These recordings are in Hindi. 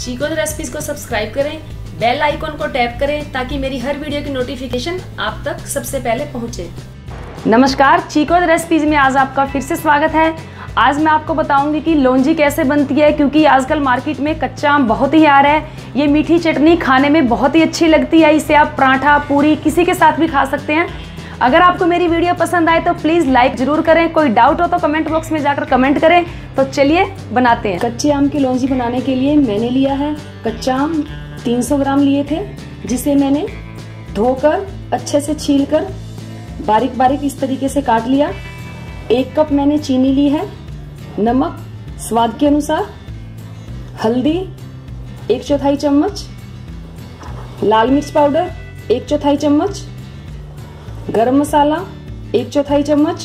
चीकोज़ रेसिपीज को सब्सक्राइब करें, बेल आइकॉन को टैप करें ताकि मेरी हर वीडियो की नोटिफिकेशन आप तक सबसे पहले पहुंचे। नमस्कार, चीकोज़ रेसिपीज में आज आपका फिर से स्वागत है। आज मैं आपको बताऊंगी कि लौंजी कैसे बनती है, क्योंकि आजकल मार्केट में कच्चा आम बहुत ही आ रहा है। ये मीठी चटनी खाने में बहुत ही अच्छी लगती है। इसे आप पराठा, पूरी किसी के साथ भी खा सकते हैं। अगर आपको मेरी वीडियो पसंद आए तो प्लीज़ लाइक जरूर करें। कोई डाउट हो तो कमेंट बॉक्स में जाकर कमेंट करें। तो चलिए बनाते हैं। कच्चे आम की लौंजी बनाने के लिए मैंने लिया है कच्चा आम 300 ग्राम लिए थे, जिसे मैंने धोकर अच्छे से छीलकर बारीक बारीक इस तरीके से काट लिया। 1 कप मैंने चीनी ली है, नमक स्वाद के अनुसार, हल्दी 1/4 चम्मच, लाल मिर्च पाउडर 1/4 चम्मच, गरम मसाला 1/4 चम्मच,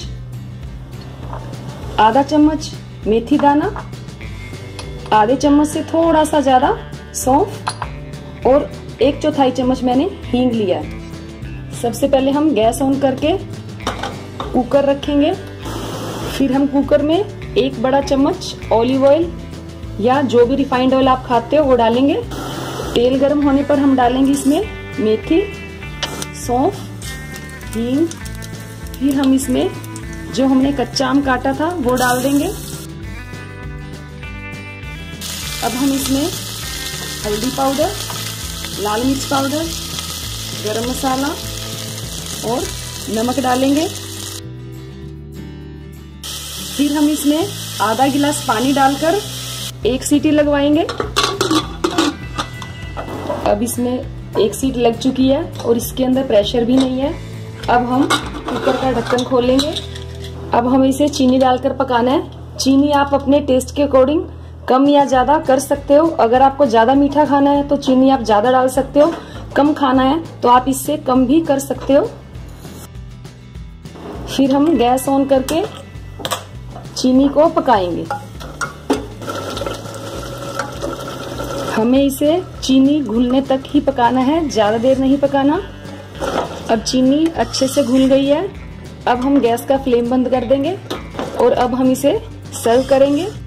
आधा चम्मच मेथी दाना, आधे चम्मच से थोड़ा सा ज्यादा सौंफ और 1/4 चम्मच मैंने हींग लिया है। सबसे पहले हम गैस ऑन करके कुकर रखेंगे। फिर हम कुकर में 1 बड़ा चम्मच ऑलिव ऑयल या जो भी रिफाइंड ऑयल आप खाते हो वो डालेंगे। तेल गर्म होने पर हम डालेंगे इसमें मेथी, सौंफ, हींग। फिर हम इसमें जो हमने कच्चा आम काटा था वो डाल देंगे। अब हम इसमें हल्दी पाउडर, लाल मिर्च पाउडर, गरम मसाला और नमक डालेंगे। फिर हम इसमें आधा गिलास पानी डालकर 1 सीटी लगवाएंगे। अब इसमें 1 सीटी लग चुकी है और इसके अंदर प्रेशर भी नहीं है। अब हम कुकर का ढक्कन खोलेंगे। अब हमें इसे चीनी डालकर पकाना है। चीनी आप अपने टेस्ट के अकॉर्डिंग कम या ज्यादा कर सकते हो। अगर आपको ज्यादा मीठा खाना है तो चीनी आप ज्यादा डाल सकते हो, कम खाना है तो आप इससे कम भी कर सकते हो। फिर हम गैस ऑन करके चीनी को पकाएंगे। हमें इसे चीनी घुलने तक ही पकाना है, ज्यादा देर नहीं पकाना। अब चीनी अच्छे से घुल गई है। अब हम गैस का फ्लेम बंद कर देंगे और अब हम इसे सर्व करेंगे।